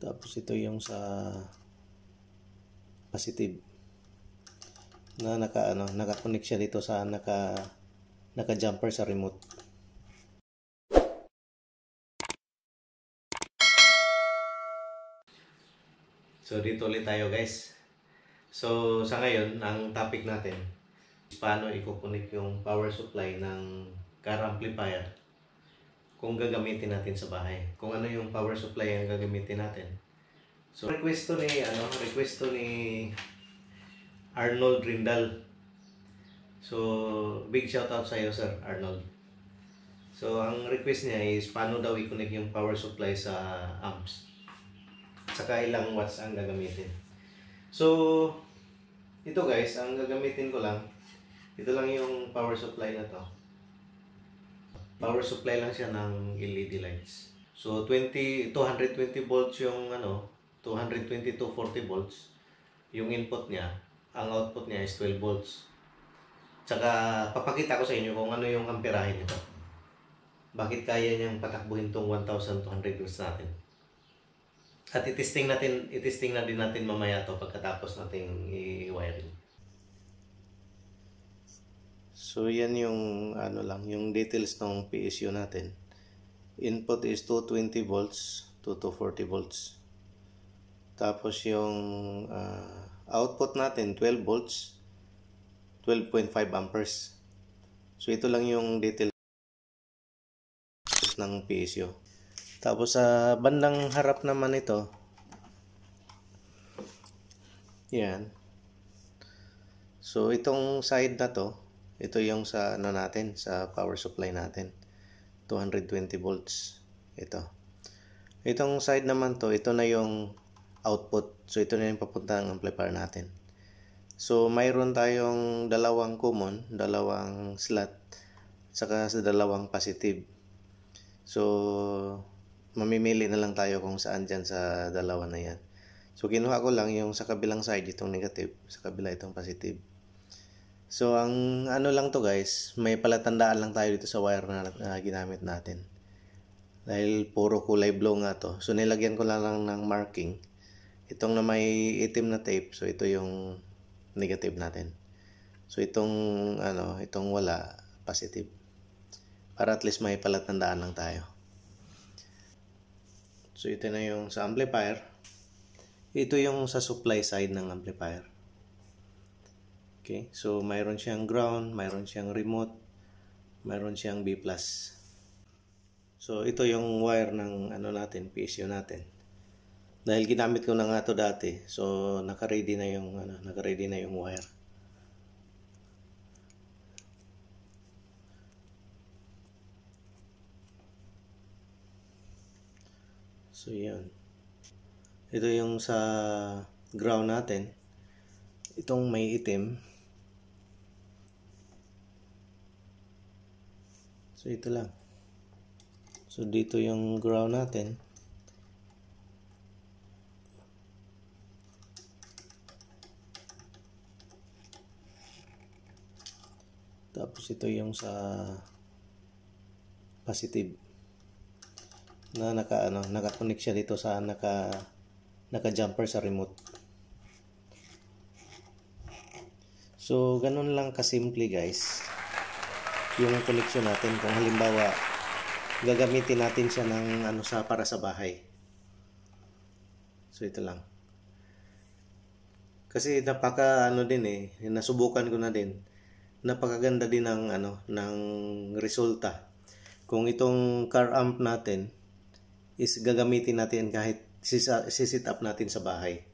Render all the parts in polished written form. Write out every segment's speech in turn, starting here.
Tapos ito yung sa positive na naka-connect siya dito sa naka-jumper sa remote. So dito ulit tayo guys. So sa ngayon, ang topic natin is paano i-connect yung power supply ng car amplifier kung gagamitin natin sa bahay. Kung ano yung power supply ang gagamitin natin. So request to ni Arnold Rindal. So big shout out sa iyo Sir Arnold. So ang request niya is paano daw i-connect yung power supply sa amps. Saka ilang watts ang gagamitin. So ito guys, ang gagamitin ko lang, ito lang yung power supply na to. Power supply lang siya ng LED lights. So 220 volts yung 220 to 40 volts yung input niya. Ang output niya is 12 volts. Tsaka papakita ko sa inyo kung ano yung amperahe nito. Bakit kaya niyang patakbuhin tong 1200 volts natin. At itesting na din natin mamaya to pagkatapos nating i-wiring. So yan yung yung details ng PSU natin. Input is 220 volts to 240 volts. Tapos yung output natin 12 volts, 12.5 amperes. So ito lang yung details ng PSU. Tapos sa bandang harap naman ito, yan. So itong side na to, ito yung sa natin, sa power supply natin. 220 volts. Ito. Itong side naman to, ito na yung output. So ito na yung papuntang amplifier natin. So mayroon tayong dalawang common, dalawang slot, saka sa dalawang positive. So mamimili na lang tayo kung saan dyan sa dalawa na yan. So kinuha ko lang yung sa kabilang side itong negative, sa kabila itong positive. So ang lang to guys, may palatandaan lang tayo dito sa wire na ginamit natin. Dahil puro kulay blue nga to. So nilagyan ko lang ng marking. Itong na may itim na tape, so ito yung negative natin. So itong itong wala, positive. Para at least may palatandaan lang tayo. So ito na yung sa amplifier. Ito yung sa supply side ng amplifier. Okay, so mayroon siyang ground, mayroon siyang remote, mayroon siyang B+. So ito yung wire ng natin, PSU natin. Dahil ginamit ko na nga to dati, so naka-ready na yung wire. So yan. Ito yung sa ground natin. Itong may itim. So ito lang. So dito yung ground natin. Tapos ito yung sa positive. Na naka-connect siya dito sa naka-jumper sa remote. So ganun lang kasimple guys. Yung connection natin kung halimbawa gagamitin natin siya ng para sa bahay. So ito lang. Kasi napaka nasubukan ko na din. Napakaganda din ng resulta. Kung itong car amp natin is gagamitin natin kahit sisit up natin sa bahay.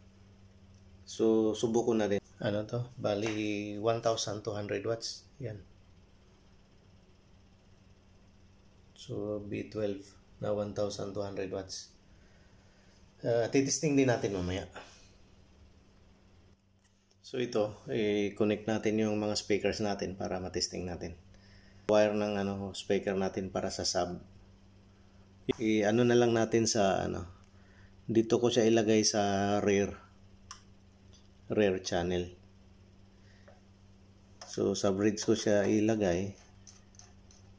So subuko na din. Bali 1,200 watts. Yan. So B12 na 1,200 watts. Titesting din natin mamaya. So ito, i-connect natin yung mga speakers natin para matesting natin. Wire ng speaker natin para sa sub. Na lang natin sa dito ko siya ilagay sa rear channel. So sa bridge ko siya ilagay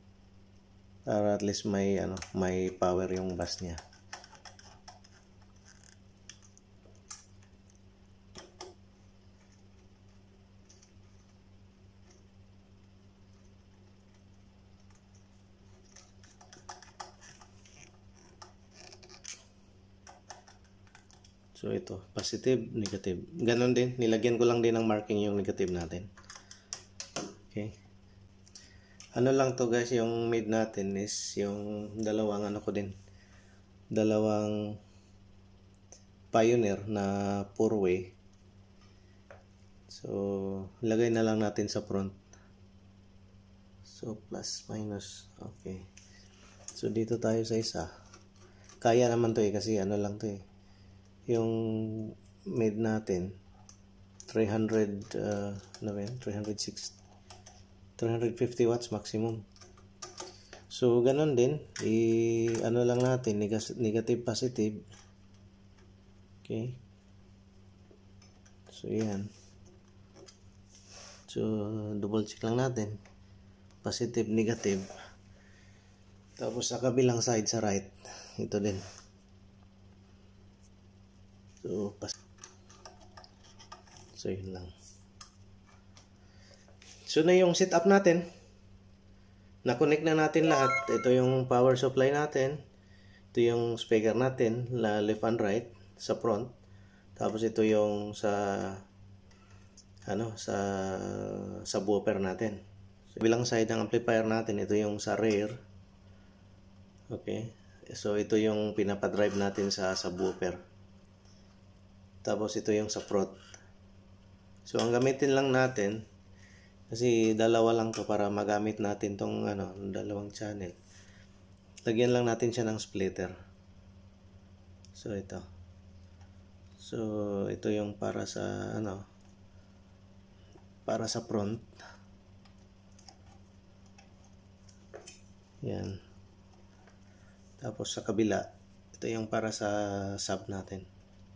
para at least may power yung bus niya. So ito, positive, negative. Ganon din, nilagyan ko lang din ng marking yung negative natin. Okay. Ano lang to guys, yung made natin is yung dalawang ano ko din. Dalawang Pioneer na 4-way. So, lagay na lang natin sa front. So, plus, minus. Okay. So, dito tayo sa isa. Kaya naman to kasi ano lang to yung made natin 350 watts maximum. So, ganun din. Ano lang natin, negative, positive. Okay. So, yan. So, double check lang natin. Positive, negative. Tapos, sa kabilang side, sa right. Ito din. So, yun lang. So, na yung setup natin. Na-connect na natin lahat. Ito yung power supply natin. Ito yung speaker natin, left and right sa front. Tapos ito yung sa subwoofer natin. So, bilang side ng amplifier natin, ito yung sa rear. Okay. So, ito yung pinapadrive natin sa subwoofer. Tapos ito yung sa front. So, ang gamitin lang natin, kasi dalawa lang to para magamit natin tong dalawang channel. Lagyan lang natin siya ng splitter. So, ito. So, ito yung para sa para sa front. Yan. Tapos sa kabila, ito yung para sa sub natin.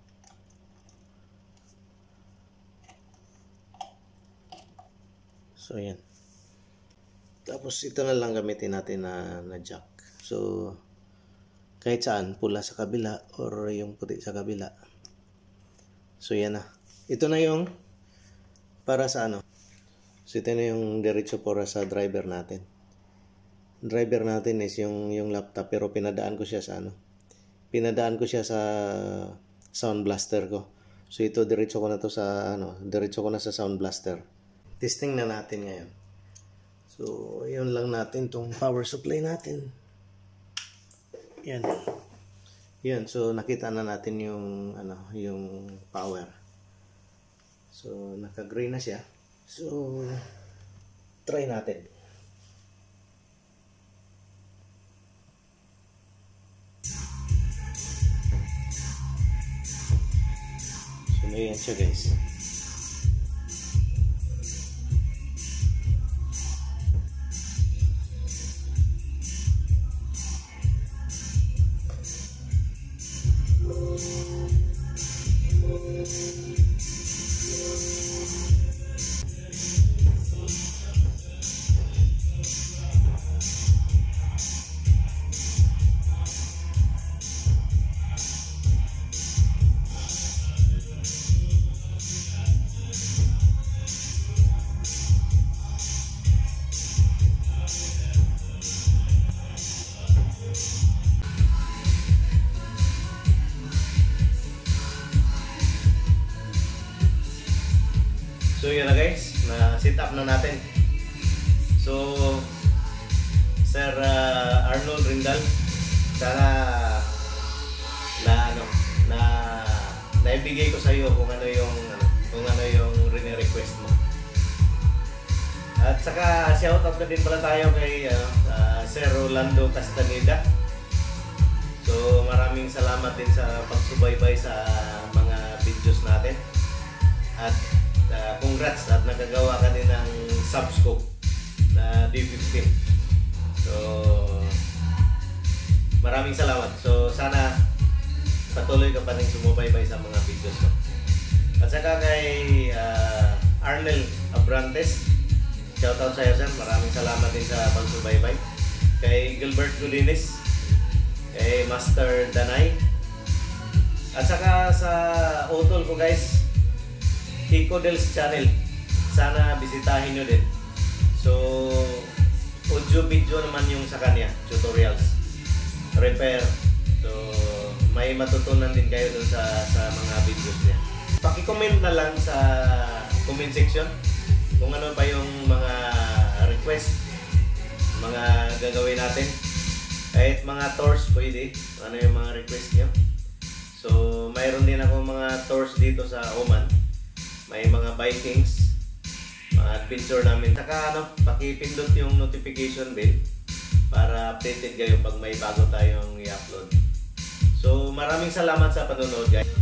So, yan. Tapos, ito na lang gamitin natin na jack. So, kahit saan, pula sa kabila or yung puti sa kabila. So, yan na. Ito na yung para sa So, ito na yung diretso para sa driver natin. Driver natin is yung laptop, pero pinadaan ko siya sa Pinadaan ko siya sa sound blaster ko. So, ito diretso ko na to sa diretso ko na sa sound blaster. Testing na natin ngayon. So, yun lang natin tong power supply natin. Yan. Yan, so nakita na natin yung yung power. So, naka-gray na siya. So, try natin. So, yan siya guys. So yun na guys, na set up na natin. So Sir Arnold Rindal, sana naibigay ko sa iyo kung ano yung request mo. At saka shoutout na din pala tayo kay Sir Rolando Castaneda. So maraming salamat din sa pagsubaybay sa mga videos natin. At congrats at nagagawa ka din ng subscope na D15. So maraming salamat. So sana patuloy ka pa rin sumubaybay sa mga videos ko. At saka kay Arnel Abrantes, shoutout sa iyo sir. Maraming salamat din sa pagsubaybay. Kay Gilbert Godines, kay Master Danay, at saka sa utol ko guys, Kiko Del's channel. Sana bisitahin nyo din. So, audio video naman yung sa kanya, tutorials, repair. So, may may matutunan din kayo dun sa mga videos niya. Paki-comment na lang sa comment section kung ano pa yung mga request, mga gagawin natin. Kahit mga tours pwede, ano yung mga request nyo. So mayroon din ako mga tours dito sa Oman. May mga Vikings, mga adventure namin. Saka pakipindot yung notification bell para updated kayo pag may bago tayong i-upload. So maraming salamat sa panonood guys.